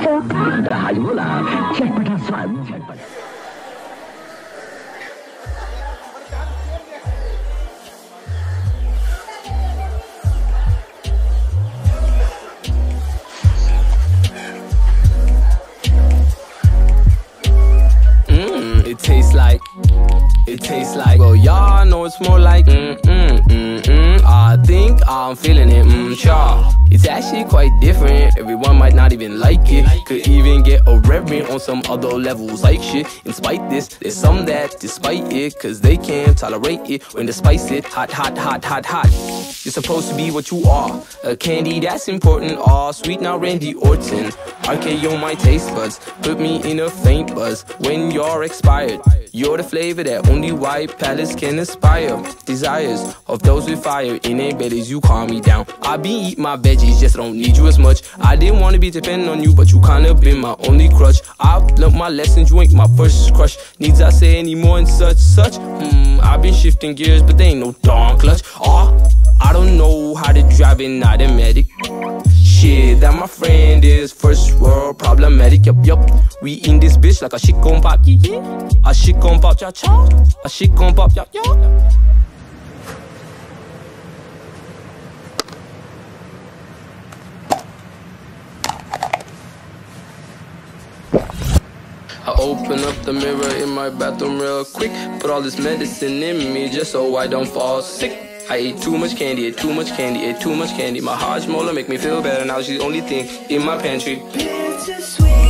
Hajmola, चटपटा स्वाद. It tastes like, well, y'all know it's more like, I think I'm feeling it, cha. It's actually quite different, everyone might not even like it. Could even get a reverend on some other levels like shit. In spite this, there's some that despite it, cause they can't tolerate it when they spice it. Hot, hot, hot, hot, hot. You're supposed to be what you are, a candy that's important. Aw, sweet now Randy Orton. RKO my taste buds, put me in a faint buzz when you're expired. You're the flavor that only white palates can aspire. Desires of those with fire in their bellies, you calm me down. I be eat my veggies, just don't need you as much. I didn't want to be dependent on you, but you kinda been my only crutch. I've learned my lessons, you ain't my first crush. Needs I say anymore and such. I've been shifting gears, but they ain't no darn clutch. I don't know how to drive an automatic. Shit, that my friend is first world problematic. Yup. We in this bitch like a shit gon' pop, yeah. A shit gon' pop, cha-cha. A shit gon' pop, yeah. I open up the mirror in my bathroom real quick. Put all this medicine in me just so I don't fall sick. I ate too much candy, ate too much candy, ate too much candy. My Hajmola make me feel better, now she's the only thing in my pantry.